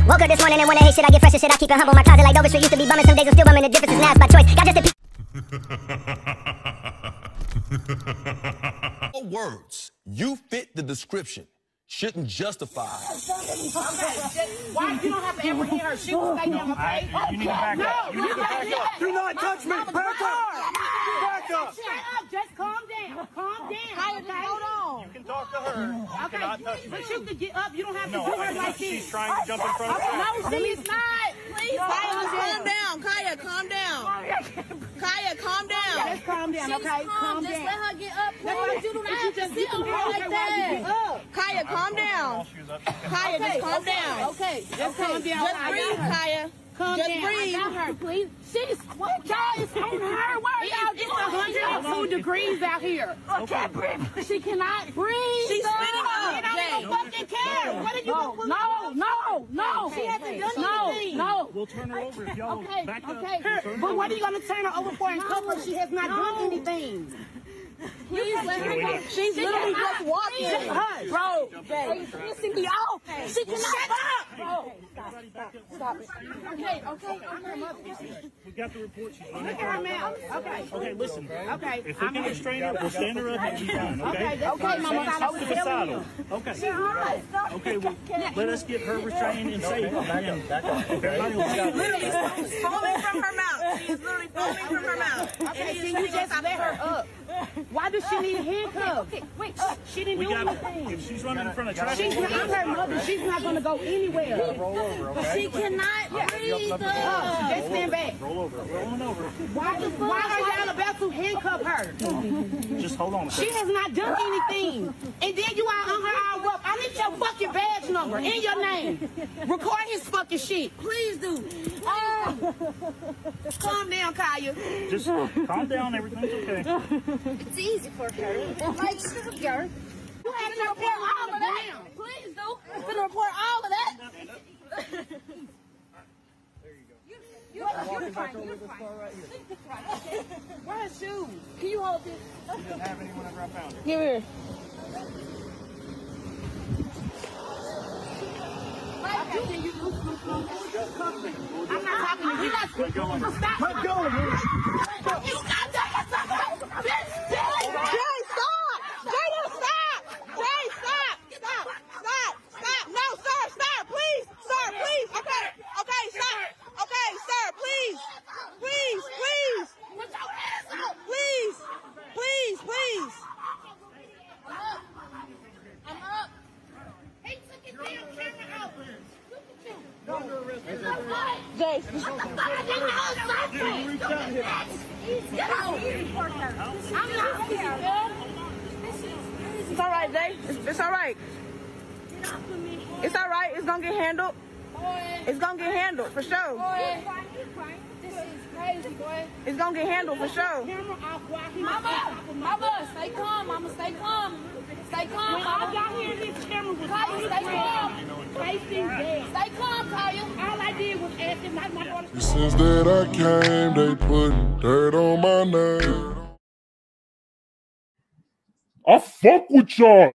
Woke up this morning and when I hate shit, I get fresh as shit. I keep it humble. My closet like Dover Street used to be bumming. Some days I'm still bumming. The difference is now it's by choice. Got just a words. You fit the description. Shouldn't justify. Why? You don't have to ever hear her. She will stay down, okay? You need to back up. You need to back up. Do not touch me. Back up. Back up. Shut up. Just calm down. Calm down. Okay? Hold on. You can talk to her. You cannot touch me. But you can get up. You don't have to do her like this. She's trying to jump in front of me. No, she is not. Please. Calm down. Kaya, calm down. Kaya, calm down. Just calm down, okay? Calm down. Just let her get up, please. You do not have to sit on her like that. Kaya, calm down. Kaya, just calm down. Okay, just calm down. Just breathe, Kaya. Just breathe. I got her, please. She's what? Y'all is on her. Where y'all? It's 102 degrees out here. I can't breathe. She cannot breathe. She's spitting up, I don't even fucking care. What are you gonna put? No. She hasn't done anything. No. We'll turn her over if y'all back up. Okay. But what are you gonna turn her over for and cover? She has not done anything. Please let her go. She's literally just walking. Bro, are you pissing me off? She cannot stop. Bro, stop it. Okay. We got the report. She's Look at her mouth. Okay. Okay, listen. Okay. If we can restrain her, we'll stand her up and she's fine, okay? Okay, Mama. Talk to the saddle. Okay. Okay, well, let us get her restrained and safe. Everybody will She's literally foaming from her mouth. She's literally foaming from her mouth. Okay, can you just let her up? Why does she need handcuffs? Wait, she didn't do anything. If she's running in front of traffic, She's not her mother. She's not going to go anywhere. She cannot breathe. Just stand back. roll over. Rolling over. Why are y'all about to handcuff her? Just hold on a She second. has not done anything. And then you are on her all up. I need your fucking badge number and your name. Record his fucking shit. Please do. Calm down, Kaya. Just calm down. Everything's okay. It's easy for her. Like, her. You have to report all of that. Please do. I'm gonna report all of that. You're fine. Where's her shoes? Can you hold this? You didn't have any whenever I found her. Give here. I'm not talking to you. Stop. Let go of her. You got that. Jay, stop! Jay, no, stop! Jay, stop! No, sir, stop, please! Sir, please! Okay, stop! Okay, sir, please! Please! Put your hands up. Please! I'm up. He took his damn camera out. Look at you. Jay, Get out. I'm not here. it's all right, Jay. It's all right. It's all right. It's gonna get handled. It's gonna get handled for sure. This is crazy, boy. It's gonna get handled for sure. Mama, stay calm. Mama, stay calm. Stay calm. When all y'all hear this camera was stay calm. Facing dead. Stay calm, Kaya. All I did was ask him like my daughter. Since that I came, they putting dirt on my name. I fuck with y'all.